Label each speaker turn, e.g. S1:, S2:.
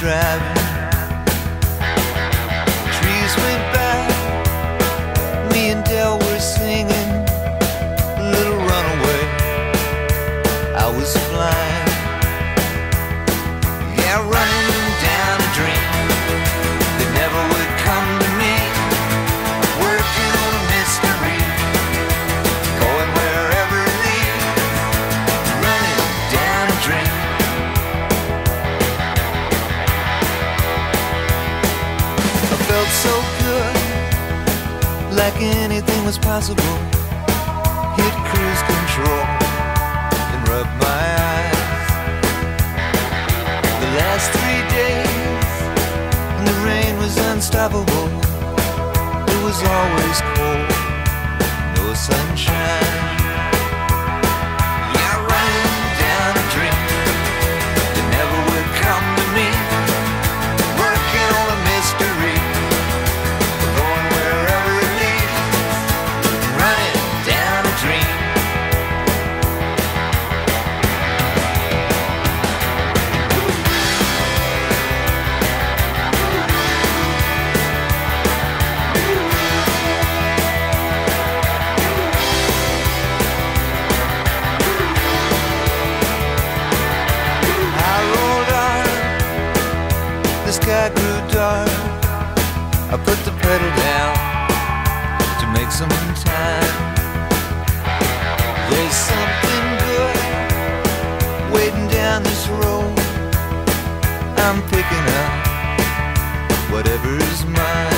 S1: driving. Trees went by, me and Del were singing Little Runaway. I was flying, yeah, running down a dream that never would come to me. Working on a mystery, going wherever it leads. Running down a dream. I felt so good, like anything was possible. Hit cruise control and rub my eyes. The last 3 days, and the rain was unstoppable. It was always cold, no sunshine. Yeah, running down a dream that never would come to me. Working on a mystery, going wherever it leads. Running down a dream. I rolled on, the sky grew dark. I put the pedal down to make some time. There's something good waiting down this road. I'm picking up whatever's mine.